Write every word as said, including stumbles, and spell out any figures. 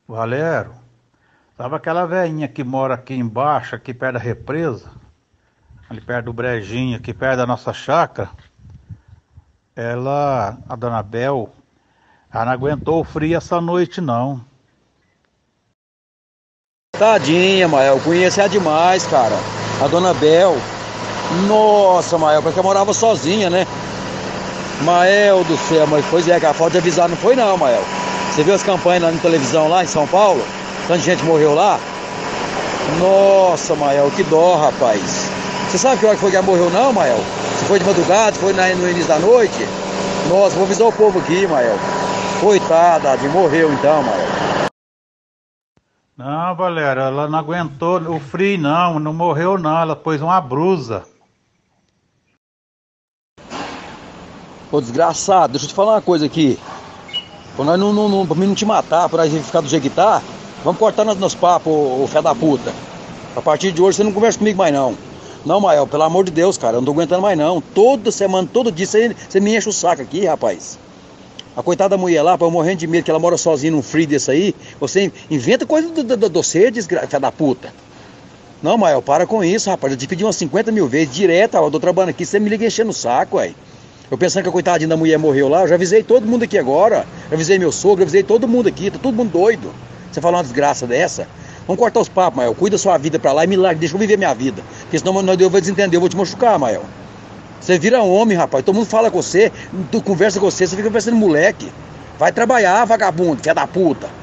Valério, sabe aquela velhinha que mora aqui embaixo, aqui perto da represa? Ali perto do Brejinho, aqui perto da nossa chácara? Ela, a dona Bel, ela não aguentou o frio essa noite não. Tadinha, Mael, conheço ela demais, cara. A dona Bel. Nossa, Mael, porque ela morava sozinha, né? Mael do céu, mas pois é, que a falta de avisar não foi não, Mael. Você viu as campanhas lá na televisão lá em São Paulo? Tanta gente morreu lá? Nossa, Mael, que dó, rapaz. Você sabe que hora que foi que ela morreu não, Mael? Se foi de madrugada, se foi no início da noite? Nossa, vou avisar o povo aqui, Mael. Coitada, de morreu então, Mael. Não, Valério, ela não aguentou o frio não, não morreu não, ela pôs uma brusa. Ô desgraçado, deixa eu te falar uma coisa aqui. Pra nós não, não, não, pra mim não te matar, pra gente ficar do jeito que tá, vamos cortar nos, nos papos, ô, ô fé da puta. A partir de hoje você não conversa comigo mais não. Não, Mael, pelo amor de Deus, cara, eu não tô aguentando mais não. Toda semana, todo dia, você, você me enche o saco aqui, rapaz. A coitada da mulher lá, pra eu morrendo de medo que ela mora sozinha num frio desse aí, você inventa coisa do, do, do, do você, desgraçado da puta. Não, Mael, para com isso, rapaz. Eu te pedi umas cinquenta mil vezes, direto, ó, eu tô trabalhando aqui, você me liga enchendo o saco, ué. Eu pensando que a coitadinha da mulher morreu lá, eu já avisei todo mundo aqui agora. Já avisei meu sogro, já avisei todo mundo aqui, tá todo mundo doido. Você fala uma desgraça dessa? Vamos cortar os papos, Mael. Cuida da sua vida pra lá e me larga, deixa eu viver minha vida. Porque senão nós eu vou desentender, eu vou te machucar, Mael. Você vira homem, rapaz. Todo mundo fala com você, tu conversa com você, você fica parecendo moleque. Vai trabalhar, vagabundo, filha da puta.